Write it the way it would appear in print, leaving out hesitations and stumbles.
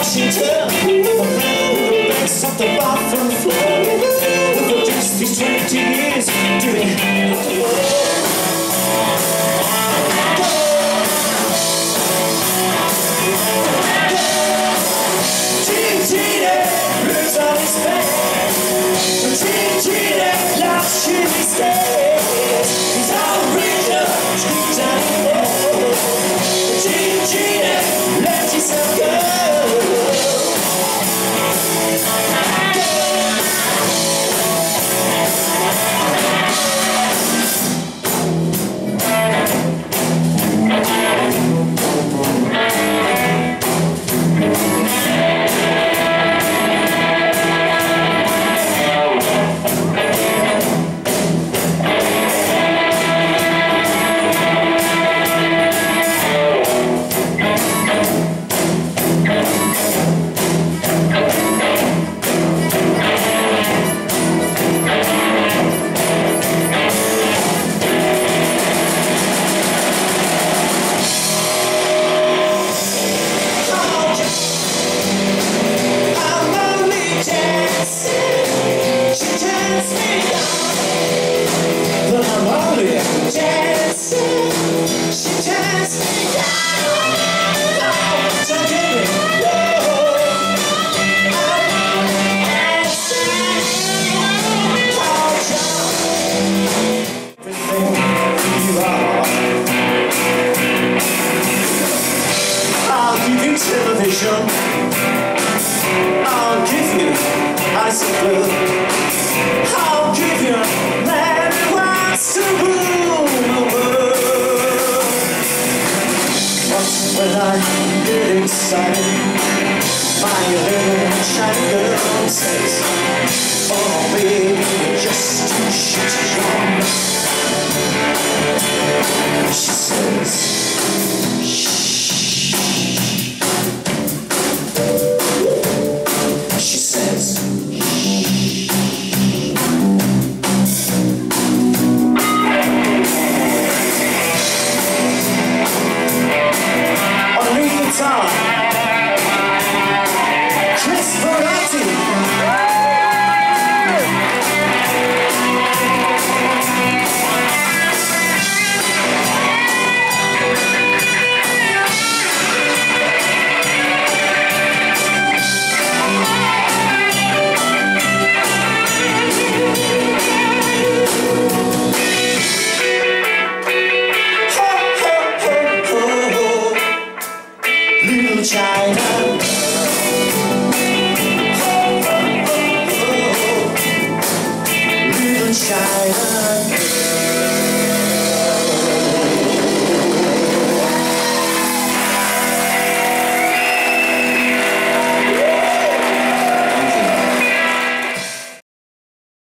Washington, the best of the bathroom floor. We've just these 20 years doing the work. Lives on his bed. Gene loves you instead. He's original, street down low. Gene, let yourself go. Television, I'll give you ice and blue. I'll give you man who wants to rule the world. But when I get excited, my little shiny girl says, oh baby, you're just too shit young. She says,